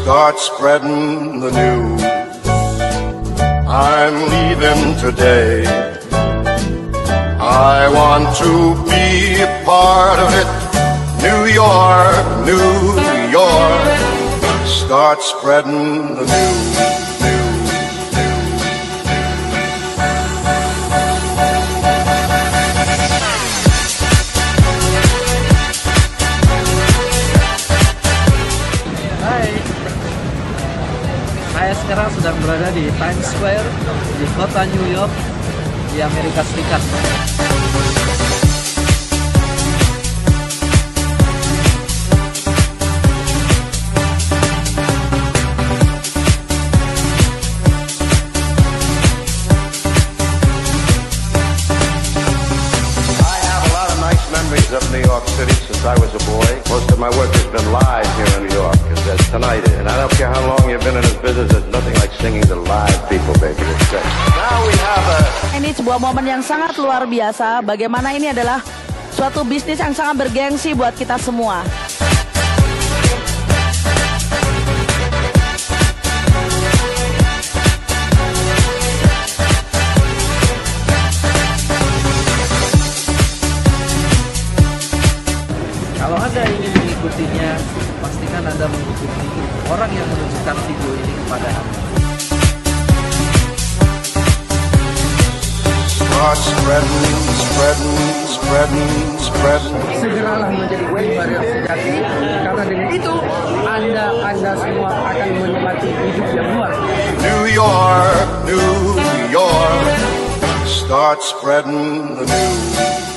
Start spreading the news. I'm leaving today. I want to be a part of it. New York, New York. Start spreading the news. Saya sekarang sedang berada di Times Square di kota New York di Amerika Serikat. Of New York City since I was a boy. Most of my work has been live here in New York, as tonight. And I don't care how long you've been in this business, there's nothing like singing to live people, baby. Now we have Ini sebuah momen yang sangat luar biasa. Bagaimana ini adalah suatu bisnis yang sangat bergengsi buat kita semua. Kalau Anda ingin mengikutinya, pastikan Anda mengikuti orang yang menunjukkan video ini kepada Anda. Start spreading, spreading, spreading, spreading. Segeralah menjadi pribadi yang sejati, karena dengan itu Anda semua akan menikmati hidup yang luas. New York, New York. Start spreading the news.